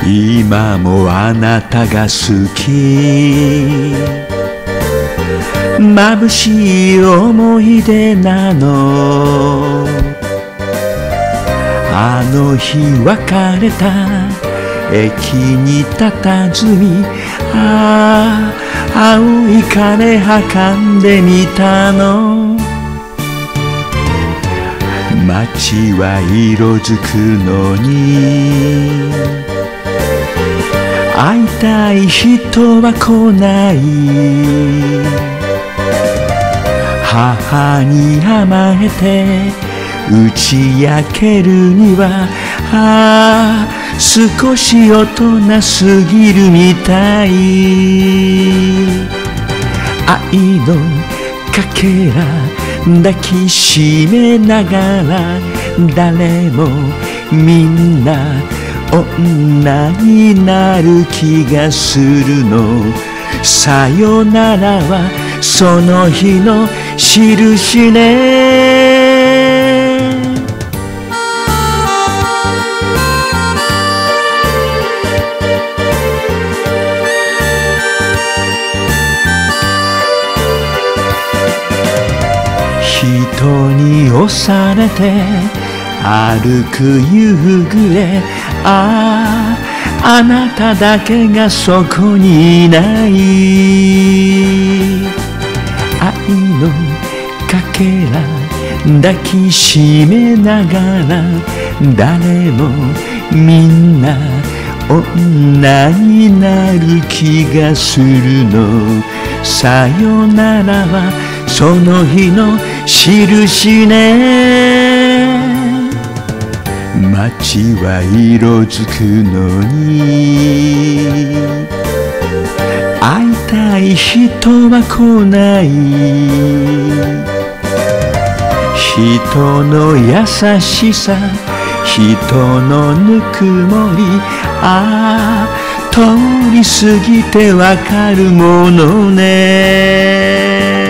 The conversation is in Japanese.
今もあなたが好き、眩しい思い出なの。あの日別れた駅に佇み、青い枯葉んでみたの。街は色づくのに会いたい人は来ない。母に甘えて打ち明けるには少し大人すぎるみたい。愛のかけら抱きしめながら、誰もみんな女になる気がするの。さよならはその日の印ね。人に押されて歩く夕暮れ、あなただけがそこにいない。愛のかけら抱きしめながら、誰もみんな女になる気がするの。さよならはその日の印ね。街は色づくのに会いたい人は来ない。人の優しさ、人のぬくもり、通り過ぎてわかるものね。